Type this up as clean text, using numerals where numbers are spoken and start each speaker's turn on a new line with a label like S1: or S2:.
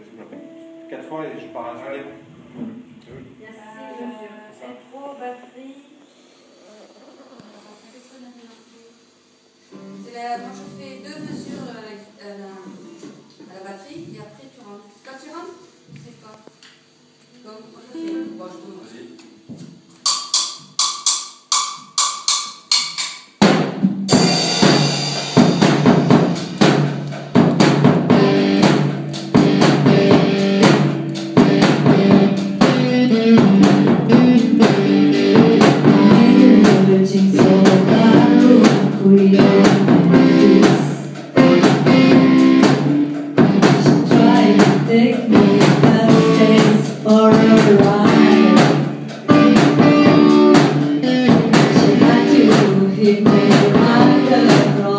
S1: 4 fois et je pars à la fin.
S2: Intro, batterie.
S3: Moi je fais 2 mesures à la batterie et après tu rentres. Quand tu rentres, c'est quoi? Donc moi je fais. Bon, je commence.
S4: Take me downstairs for a ride. She had to hit me right across.